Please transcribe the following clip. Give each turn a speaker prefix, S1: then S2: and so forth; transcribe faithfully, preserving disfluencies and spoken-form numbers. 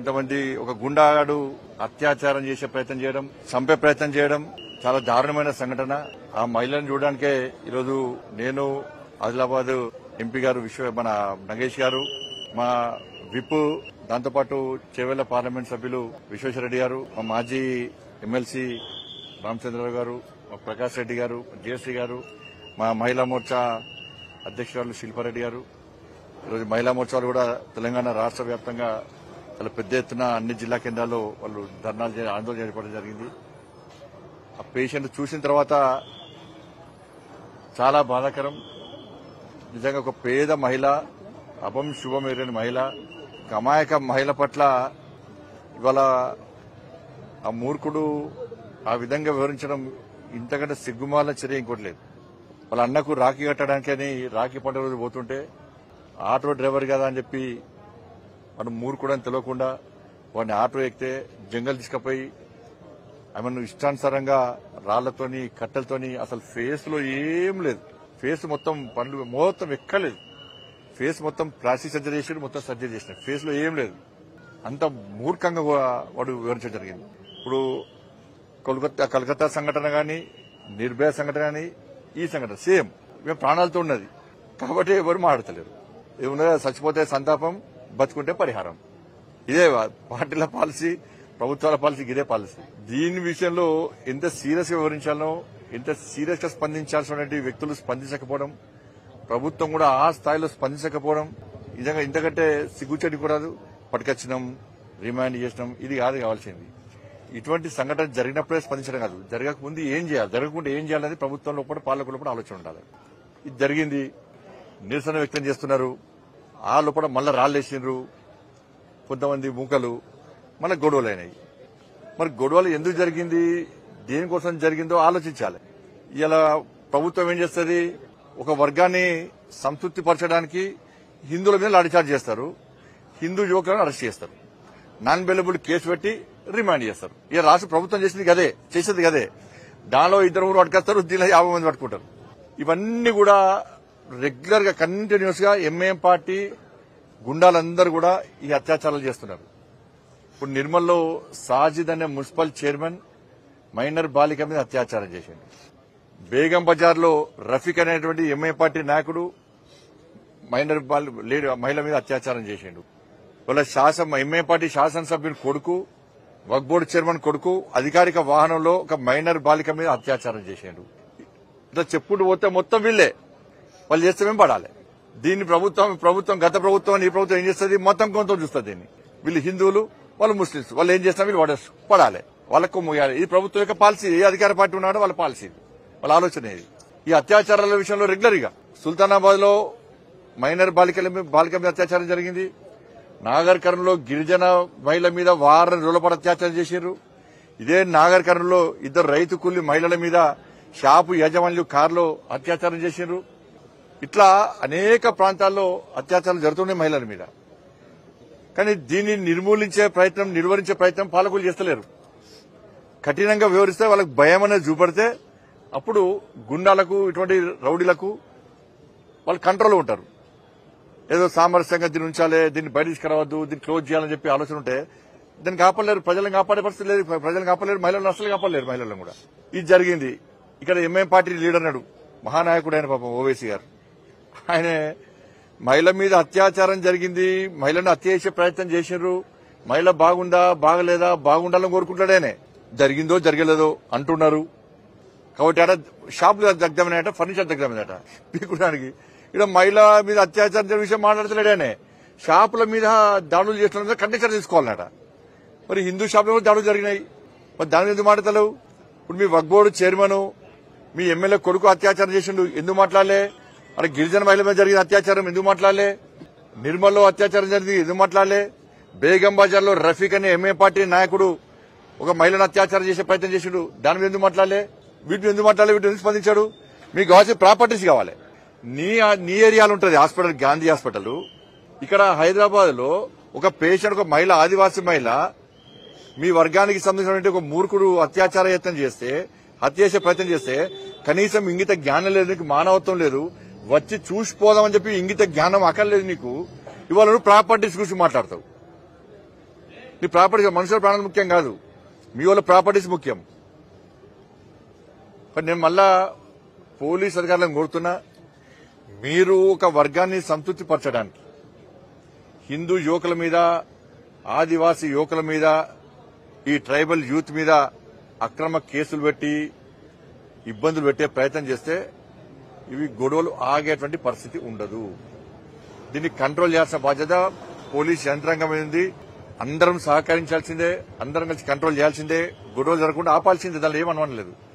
S1: కొంతమంది ఒక గుండాగాడు అత్యాచారం చేసే ప్రయత్నం చేయడం, చంపే ప్రయత్నం చేయడం చాలా దారుణమైన సంఘటన. ఆ మహిళను చూడడానికే ఈరోజు నేను ఆదిలాబాద్ ఎంపీ గారు విశ్వ మన నగేష్ గారు, మా విప్, దాంతోపాటు చేవెళ్ల పార్లమెంట్ సభ్యులు విశ్వేశ్వరరెడ్డి గారు, మా మాజీ ఎమ్మెల్సీ రామచంద్రరావు గారు, మా ప్రకాష్ రెడ్డి గారు, జేసీ గారు, మా మహిళా మోర్చా అధ్యక్షురాలు శిల్పారెడ్డి గారు, ఈరోజు మహిళా మోర్చాలు కూడా తెలంగాణ రాష్ట్ర వ్యాప్తంగా చాలా పెద్ద ఎత్తున అన్ని జిల్లా కేంద్రాల్లో వాళ్ళు ధర్నాలు ఆందోళన చేపట్టడం జరిగింది. ఆ పేషెంట్ చూసిన తర్వాత చాలా బాధాకరం. నిజంగా ఒక పేద మహిళ, అపం శుభం ఎరని మహిళ, అమాయక మహిళ పట్ల ఇవాళ ఆ మూర్ఖుడు ఆ విధంగా వివరించడం ఇంతకంటే సిగ్గుమాల చర్య ఇంకోటి లేదు. వాళ్ళ అన్నకు రాఖీ కట్టడానికి అని రాఖీ పండుగ రోజు పోతుంటే ఆటో డ్రైవర్ కదా అని చెప్పి మనం మూర్ఖుడు అని తెలియకుండా వాడిని ఆటో ఎక్కితే జంగల్ తీసుకుపోయి ఆమెను ఇష్టానుసారంగా రాళ్లతోని కట్టెలతోని, అసలు ఫేస్ లో ఏం లేదు, ఫేస్ మొత్తం పండ్లు మొత్తం ఎక్కలేదు, ఫేస్ మొత్తం ప్లాస్టిక్ సర్జరీ చేసాడు, మొత్తం సర్జరీ చేసినాడు, ఫేస్ లో ఏం లేదు. అంత మూర్ఖంగా వాడు వివరించడం జరిగింది. ఇప్పుడు కోల్కతా కలకత్తా సంఘటన గాని, నిర్భయ సంఘటన గాని, ఈ సంఘటన సేమ్ మేము ప్రాణాలతో ఉన్నది కాబట్టి ఎవరు మాట్లాడతలేరు. ఏమున్నా చచ్చిపోతే సంతాపం, బతుకుంటే పరిహారం. ఇదే పార్టీల పాలసీ, ప్రభుత్వాల పాలసీ, ఇదే పాలసీ. దీని విషయంలో ఎంత సీరియస్ గా వివరించాలో, ఎంత సీరియస్ గా స్పందించాల్సిన వ్యక్తులు స్పందించకపోవడం, ప్రభుత్వం కూడా ఆ స్థాయిలో స్పందించకపోవడం నిజంగా ఇంతకంటే సిగ్గుచెడి కూడదు. పట్టుకొచ్చినాం, రిమాండ్ చేసినాం, ఇది కాదు కావాల్సింది. ఇటువంటి సంఘటన జరిగినప్పుడే స్పందించడం కాదు, జరగకముందు ఏం చేయాలి, జరగకుండా ఏం చేయాలనేది ప్రభుత్వంలో కూడా పాలకులు కూడా ఆలోచన ఉండాలి. ఇది జరిగింది, నిరసన వ్యక్తం చేస్తున్నారు, ఆ లోపల మళ్ళా రాళ్లేసిండ్రు కొంతమంది మూకలు, మళ్ళీ గొడవలు అయినాయి. మరి గొడవలు ఎందుకు జరిగింది, దేనికోసం జరిగిందో ఆలోచించాలి. ఇలా ప్రభుత్వం ఏం చేస్తుంది, ఒక వర్గాన్ని సంతృప్తి పరచడానికి హిందువుల మీద లాఠీచార్జ్ చేస్తారు, హిందూ యువకులను అరెస్ట్ చేస్తారు, నాన్ బెయిలబుల్ కేసు పెట్టి రిమాండ్ చేస్తారు. ఇక రాష్ట్ర ప్రభుత్వం చేసింది కదే, చేసేది కదే. దానిలో ఇద్దరు ఊరు పట్టుకొస్తారు, దీనిలో యాభై మంది పట్టుకుంటారు. ఇవన్నీ కూడా రెగ్యులర్ గా కంటిన్యూస్ గా ఎంఐఎం పార్టీ గుండాలందరూ కూడా ఈ అత్యాచారాలు చేస్తున్నారు. ఇప్పుడు నిర్మల్లో సాజిద్ అనే మున్సిపల్ చైర్మన్ మైనర్ బాలిక మీద అత్యాచారం చేసిండు. బేగం బజార్ లో రఫీక్ అనేటువంటి ఎంఐ పార్టీ నాయకుడు మైనర్ మహిళ మీద అత్యాచారం చేసిండు. వాళ్ళ శాసన ఎంఐ పార్టీ శాసనసభ్యుని కొడుకు, వక్ఫ్ బోర్డు చైర్మన్ కొడుకు అధికారిక వాహనంలో ఒక మైనర్ బాలిక మీద అత్యాచారం చేసిండు. ఇట్లా చెప్పుకుంటూ పోతే మొత్తం వీళ్లే, వాళ్ళు చేస్తే మేము పడాలి. దీన్ని ప్రభుత్వం ప్రభుత్వం గత ప్రభుత్వం ఈ ప్రభుత్వం ఏం చేస్తుంది, మొత్తం కొంత చూస్తుంది. దీన్ని వీళ్ళు హిందువులు, వాళ్ళు ముస్లింస్, వాళ్ళు ఏం చేస్తారు, వీళ్ళు పడేస్తారు, పడాలి, వాళ్ళకు ముయ్యాలి. ఈ ప్రభుత్వం యొక్క పాలసీ, ఏ అధికార పార్టీ ఉన్నాడో వాళ్ళ పాలసీ, వాళ్ళ ఆలోచన ఇది. ఈ అత్యాచారాల విషయంలో రెగ్యులర్ గా సుల్తానాబాద్ లో మైనర్ బాలికల బాలిక మీద అత్యాచారం జరిగింది. నాగర్ కర్నూలులో గిరిజన మహిళ మీద వారం రోజుల పాటు అత్యాచారం చేశారు. ఇదే నాగర్ కర్నూలులో ఇద్దరు రైతు కూలి మహిళల మీద షాపు యజమానులు కారులో అత్యాచారం చేశారు. ఇట్లా అనేక ప్రాంతాల్లో అత్యాచారాలు జరుగుతున్నాయి మహిళల మీద. కానీ దీన్ని నిర్మూలించే ప్రయత్నం, నిర్వహించే ప్రయత్నం పాలకులు చేస్తలేరు. కఠినంగా వివరిస్తే వాళ్ళకి భయం అనేది చూపడితే అప్పుడు గుండాలకు, ఇటువంటి రౌడీలకు వాళ్ళు కంట్రోల్ ఉంటారు. ఏదో సామరస్యంగా దీన్ని ఉంచాలి, దీన్ని బయట తీసుకురావద్దు, దీన్ని క్లోజ్ చేయాలని చెప్పి ఆలోచన ఉంటే దీన్ని కాపాడలేరు, ప్రజలను కాపాడే పరిస్థితి లేదు, ప్రజలను కాపాడలేరు, మహిళలను అసలు కాపాడలేరు, మహిళలను కూడా. ఇది జరిగింది. ఇక్కడ ఎంఐఎం పార్టీ లీడర్ నాడు మహానాయకుడు ఆయన పాపం ఓవైసీ గారు, ఆయన మహిళ మీద అత్యాచారం జరిగింది, మహిళను హత్య చేసే ప్రయత్నం చేశారు, మహిళ బాగుందా బాగలేదా బాగుండాలని కోరుకుంటాడేనే, జరిగిందో జరగలేదో అంటున్నారు. కాబట్టి ఆడ షాపులు దగ్గమైనట, ఫర్నిచర్ దగ్గమైనట పీకుడానికి. ఇక్కడ మహిళ మీద అత్యాచారం జరిగిన విషయం మాట్లాడతలేడేనే, షాపుల మీద దాడులు చేసిన మీద కండిషన్ తీసుకోవాలన్నట. మరి హిందూ షాపుల మీద దాడులు జరిగినాయి, మరి దాని మీద ఎందుకు మాట్లాడతలేవు? ఇప్పుడు మీ వక్ఫ్ బోర్డు చైర్మన్, మీ ఎమ్మెల్యే కొడుకు అత్యాచారం చేసిండు, ఎందుకు మాట్లాడలే? అరే గిరిజన మహిళ మీద జరిగిన అత్యాచారం ఎందుకు మాట్లాడలే? నిర్మల్లో అత్యాచారం జరిగింది ఎందుకు మాట్లాడలే? బేగం బజార్ లో రఫీక్ అనే ఎంఏ పార్టీ నాయకుడు ఒక మహిళను అత్యాచారం చేసే ప్రయత్నం చేసిండు, దాని మీద ఎందుకు మాట్లాడలే? వీటిని ఎందుకు మాట్లాడలే? వీటిని ఎందుకు స్పందించాడు? మీకు కావాల్సిన ప్రాపర్టీస్ కావాలి. నీ నీ ఏరియాలో ఉంటుంది హాస్పిటల్, గాంధీ హాస్పిటల్. ఇక్కడ హైదరాబాద్ లో ఒక పేషెంట్, ఒక మహిళ, ఆదివాసీ మహిళ, మీ వర్గానికి సంబంధించిన ఒక మూర్ఖుడు అత్యాచార యత్నం చేస్తే, హత్య చేసే ప్రయత్నం చేస్తే కనీసం ఇంగిత జ్ఞానం లేదు, నీకు మానవత్వం లేదు, వచ్చి చూసిపోదామని చెప్పి ఇంగిత జ్ఞానం అక్కర్లేదు నీకు. ఇవాళ నువ్వు ప్రాపర్టీస్ గురించి మాట్లాడతావు. నీ ప్రాపర్టీ మనుషుల ప్రాణాలు ముఖ్యం కాదు, మీ వాళ్ళ ప్రాపర్టీస్ ముఖ్యం. కానీ నేను మళ్ళా పోలీస్ అధికారులను కోరుతున్నా, మీరు ఒక వర్గాన్ని సంతృప్తి పరచడానికి హిందూ యువకుల మీద, ఆదివాసీ యువకుల మీద, ఈ ట్రైబల్ యూత్ మీద అక్రమ కేసులు పెట్టి ఇబ్బందులు పెట్టే ప్రయత్నం చేస్తే ఇవి గొడవలు ఆగేటువంటి పరిస్థితి ఉండదు. దీన్ని కంట్రోల్ చేయాల్సిన బాధ్యత పోలీస్ యంత్రాంగం ఉంది. అందరం సహకరించాల్సిందే, అందరం కలిసి కంట్రోల్ చేయాల్సిందే, గొడవలు జరగకుండా ఆపాల్సిందే, దానిలో ఏమనలేదు.